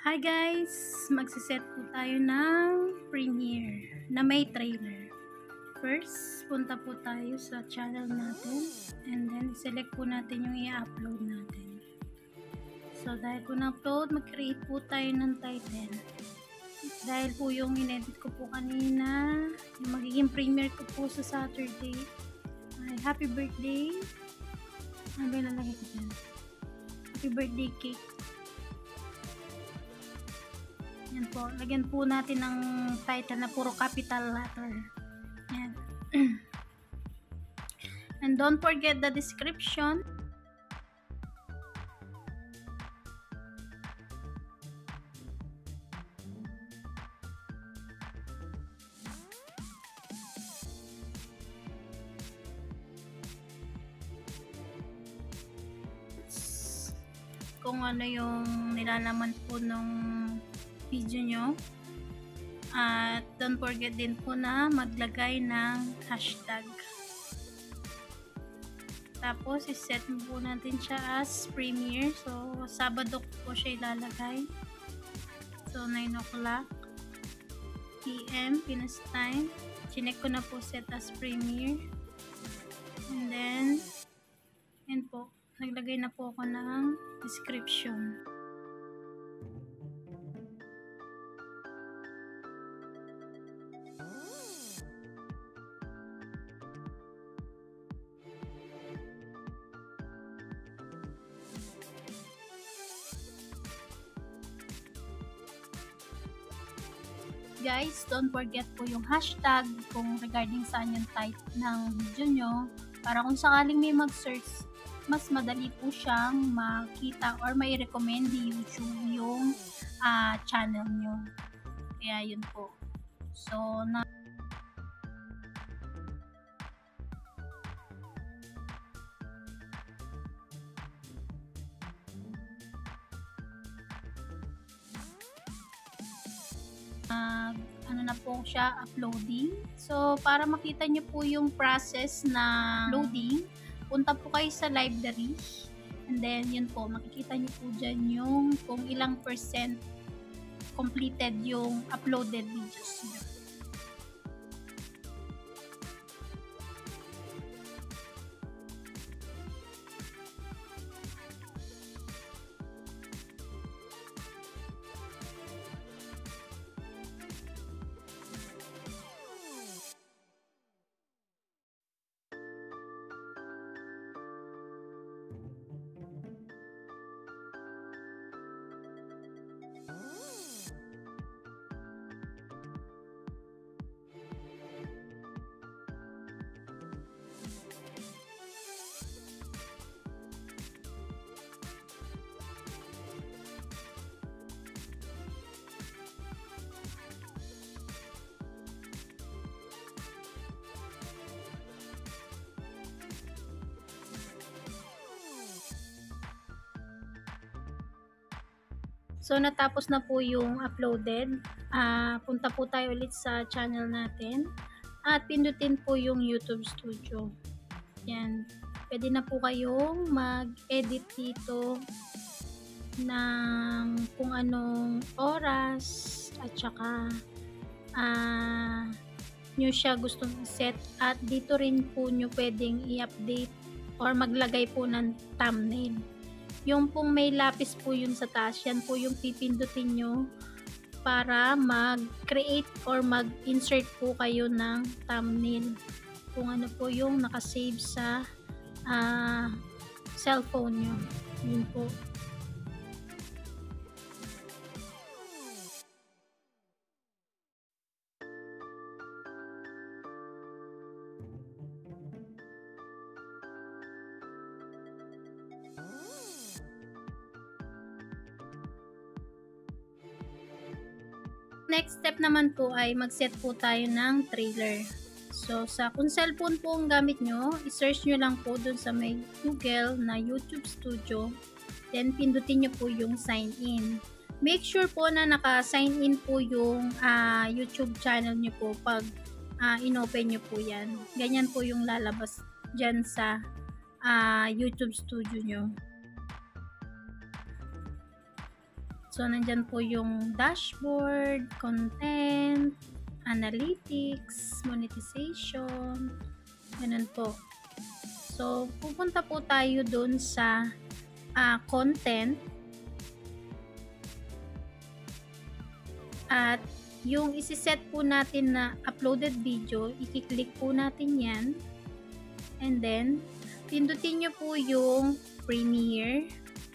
Hi guys! Magsiset po tayo ng premiere na may trailer. First, punta po tayo sa channel natin and then select po natin yung i-upload natin. So dahil po na-upload, mag-create po tayo ng title. Dahil po yung in-edit ko po kanina, yung magiging premiere ko po sa Saturday ay happy birthday. Ano ba yung lalagay ko dyan? Happy birthday cake. Yan po, lagyan po natin ng title na puro capital letter. Yan. And don't forget the description. Kung ano yung nilalaman po nung video nyo. At don't forget din po na maglagay ng hashtag. Tapos iset po natin siya as premiere. So Sabado po siya ilalagay. So 9 o'clock PM Pinas time. Chinek ko na po set as premiere. And then yun po, naglagay na po ako ng description. Guys, don't forget po yung hashtag kung regarding saan yung type ng video nyo para kung sakaling may mag-search, mas madali po siyang makita or may recommend ni YouTube yung channel nyo. Kaya yun po. So, ano na po siya, uploading. So, para makita nyo po yung process na loading, punta po kayo sa library. And then, yun po, makikita nyo po dyan yung kung ilang percent completed yung uploaded videos nyo. So, natapos na po yung uploaded. Punta po tayo ulit sa channel natin. At pindutin po yung YouTube Studio. Yan. Pwede na po kayong mag-edit dito ng kung anong oras at saka nyo siya gustong set. At dito rin po nyo pwedeng i-update or maglagay po ng thumbnail. Yung pong may lapis po yun sa taas, yan po yung pipindutin nyo para mag-create or mag-insert po kayo ng thumbnail. Kung ano po yung nakasave sa cellphone nyo. Yun po. Next step naman po ay mag-set po tayo ng trailer. So, kung cellphone po ang gamit nyo, i-search nyo lang po dun sa may Google na YouTube Studio. Then, pindutin nyo po yung sign in. Make sure po na naka-sign in po yung YouTube channel nyo po pag in-open nyo po yan. Ganyan po yung lalabas dyan sa YouTube Studio nyo. So, nandyan po yung dashboard, content, analytics, monetization, ganun po. So, pupunta po tayo dun sa content at yung isi-set po natin na uploaded video, i-click po natin yan and then pindutin nyo po yung Premiere.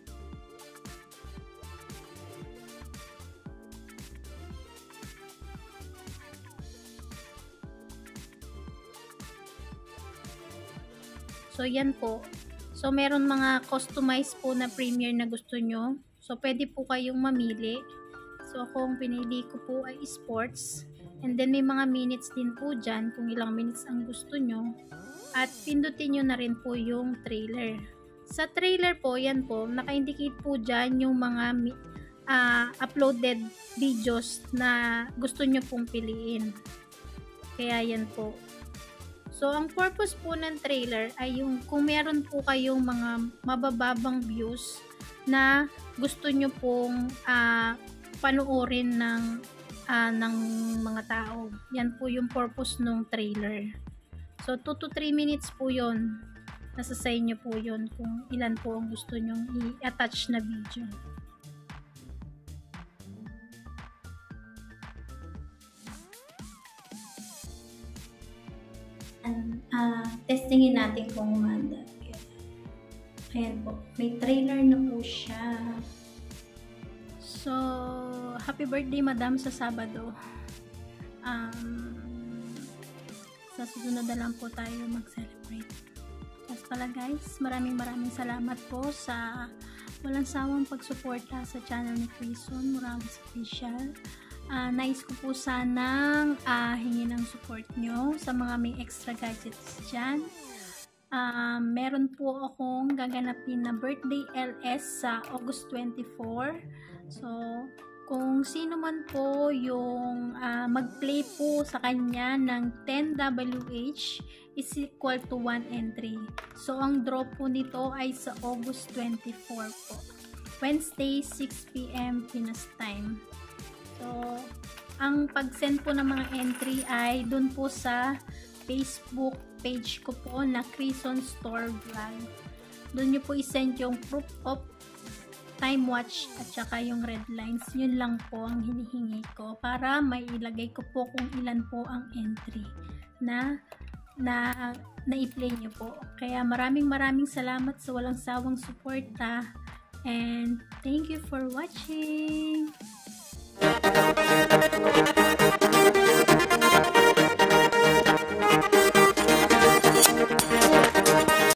So, yan po. So, meron mga customized po na Premiere na gusto nyo. So, pwede po kayong mamili. So, kung pinili ko po ay sports. And then, may mga minutes din po dyan kung ilang minutes ang gusto nyo. At pindutin nyo na rin po yung trailer. Sa trailer po, yan po, naka-indicate po dyan yung mga uploaded videos na gusto nyo pong piliin. Kaya yan po. So, ang purpose po ng trailer ay yung kung meron po kayong mga mabababang views na gusto nyo pong panoorin ng mga tao. Yan po yung purpose ng trailer. So, 2 to 3 minutes po yun. Nasa sa inyo po yun kung ilan po ang gusto nyong i-attach na video. Testingin natin kung umanda. Ayan po. May trailer na po siya. So, happy birthday madam sa Sabado. Sa susunod na lang po tayo mag-celebrate. Tapos pala guys, maraming salamat po sa walang sawang pagsuporta sa channel ni Crison Morales Official. Nais ko po sanang hingin ng support nyo sa mga may extra gadgets dyan. Meron po akong gaganapin na birthday LS sa August 24. So, kung sino man po yung mag-play po sa kanya ng 10 WH is equal to 1 entry. So, ang draw po nito ay sa August 24 po. Wednesday, 6 PM Pinas time. So, ang pag-send po ng mga entry ay dun po sa Facebook page ko po na Crison Store Vlog. Dun nyo po i-send yung proof of time watch at saka yung red lines. Yun lang po ang hinihingi ko para may ilagay ko po kung ilan po ang entry na i-play nyo po. Kaya maraming salamat sa walang sawang suporta and thank you for watching.